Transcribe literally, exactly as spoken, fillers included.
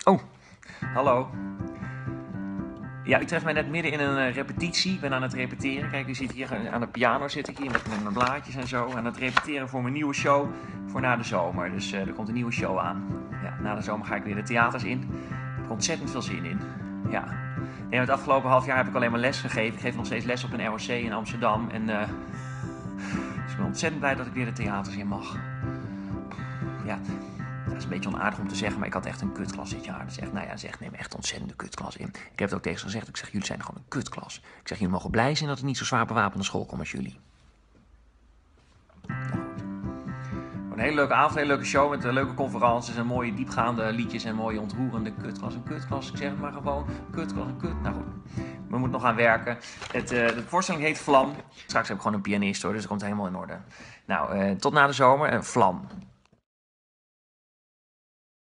Oh, hallo. Ja, u treft mij net midden in een uh, repetitie. Ik ben aan het repeteren. Kijk, u ziet hier aan de piano zit ik hier met, met mijn blaadjes en zo. Aan het repeteren voor mijn nieuwe show voor na de zomer. Dus uh, er komt een nieuwe show aan. Ja, na de zomer ga ik weer de theaters in. Ik heb er ontzettend veel zin in. Ja. En het afgelopen half jaar heb ik alleen maar les gegeven. Ik geef nog steeds les op een R O C in Amsterdam. En uh, dus ik ben ontzettend blij dat ik weer de theaters in mag. Ja. Dat is een beetje onaardig om te zeggen, maar ik had echt een kutklas dit jaar. Dus echt, nou ja, zeg, neem echt een ontzettende kutklas in. Ik heb het ook tegen ze gezegd. Ik zeg, jullie zijn gewoon een kutklas. Ik zeg, jullie mogen blij zijn dat ik niet zo zwaar bewapend naar school kom als jullie. Nou, een hele leuke avond, een hele leuke show met leuke conferences en mooie diepgaande liedjes en mooie ontroerende kutklas. Een kutklas, ik zeg het maar gewoon. Kutklas, een kut. Nou goed, we moeten nog aan werken. Het, uh, de voorstelling heet Vlam. Straks heb ik gewoon een pianist hoor, dus dat komt helemaal in orde. Nou, uh, tot na de zomer. Uh, Vlam.